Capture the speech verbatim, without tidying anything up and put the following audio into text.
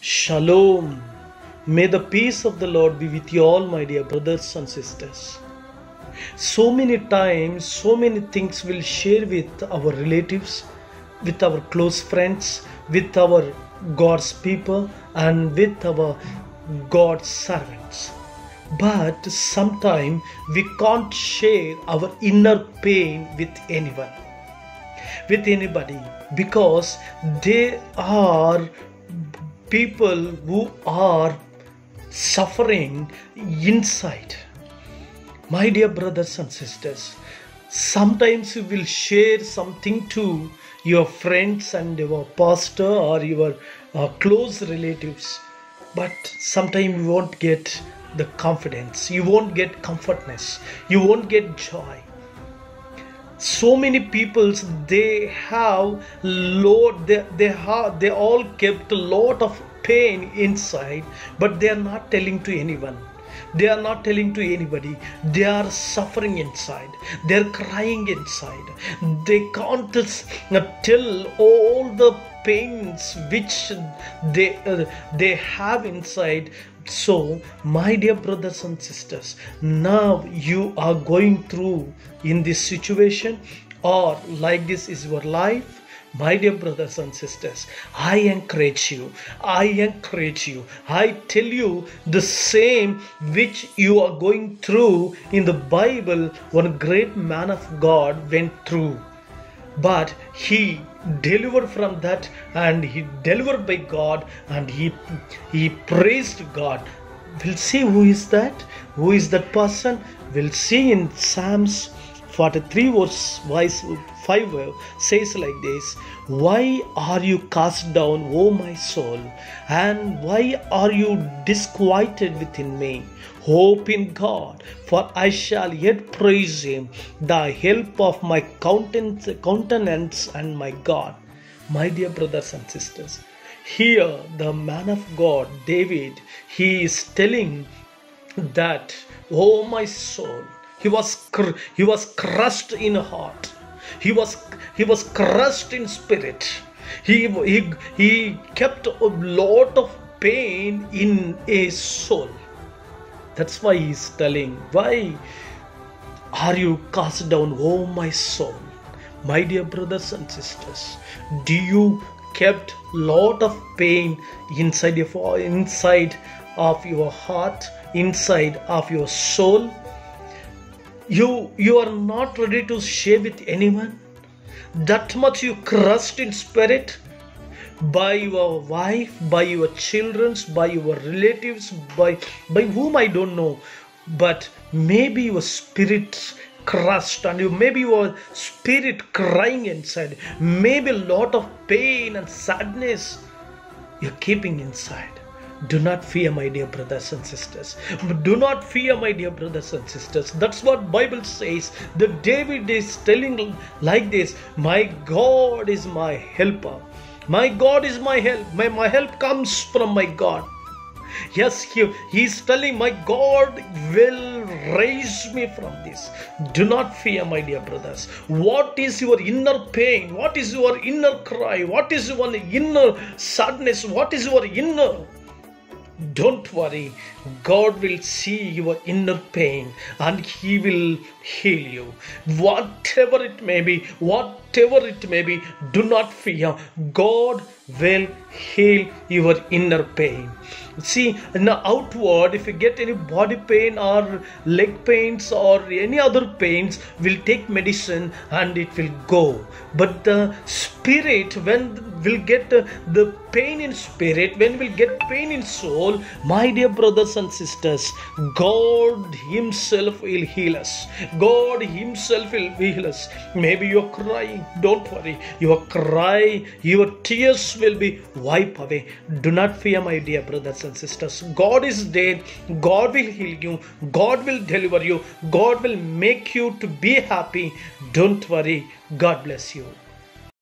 Shalom. May the peace of the Lord be with you all, my dear brothers and sisters. So many times, so many things we'll share with our relatives, with our close friends, with our God's people, and with our God's servants. But sometimes we can't share our inner pain with anyone, with anybody, because they are people who are suffering inside. My dear brothers and sisters, sometimes you will share something to your friends and your pastor or your uh, close relatives, but sometimes you won't get the confidence, you won't get comfortness, you won't get joy. So many people, they have lot they, they have they all kept a lot of pain inside, but they are not telling to anyone, they are not telling to anybody. They are suffering inside, they are crying inside, they can't tell all the pains which they uh, they have inside. So, my dear brothers and sisters, now you are going through in this situation, or like this is your life. My dear brothers and sisters, I encourage you, I encourage you, I tell you the same which you are going through in the Bible. One great man of God went through, but he delivered from that, and he delivered by God, and he he praised God. We'll see who is that, who is that person. We'll see in Psalms forty-three verse five says like this: why are you cast down, O my soul, and why are you disquieted within me? Hope in God, for I shall yet praise him, the help of my countenance, countenance and my God. My dear brothers and sisters, here the man of God, David, he is telling that, oh my soul, he was he was crushed in heart, he was he was crushed in spirit, he he, he kept a lot of pain in his soul. That's why he's telling, why are you cast down, oh my soul? My dear brothers and sisters, do you kept lot of pain inside your inside of your heart, inside of your soul? You you are not ready to share with anyone? That much you crushed in spirit? By your wife, by your children, by your relatives, by by whom I don't know, but maybe your spirit crushed, and you maybe your spirit crying inside, maybe a lot of pain and sadness you're keeping inside. Do not fear, my dear brothers and sisters. Do not fear, my dear brothers and sisters. That's what Bible says. That David is telling like this: my God is my helper. My God is my help. My, my help comes from my God. Yes, he, he is telling, my God will raise me from this. Do not fear, my dear brothers. What is your inner pain? What is your inner cry? What is your inner sadness? What is your inner? Don't worry, God will see your inner pain and he will heal you. Whatever it may be, whatever it may be, do not fear. God will heal your inner pain. See, in the outward, if you get any body pain or leg pains or any other pains, we'll take medicine and it will go. But the spirit, when we'll get the, the pain in spirit, when we'll get pain in soul, my dear brothers and sisters, God himself will heal us. God himself will heal us. Maybe you're crying, don't worry. Your cry, your tears will be wiped away. Do not fear, my dear brothers and sisters. God is there. God will heal you. God will deliver you. God will make you to be happy. Don't worry. God bless you.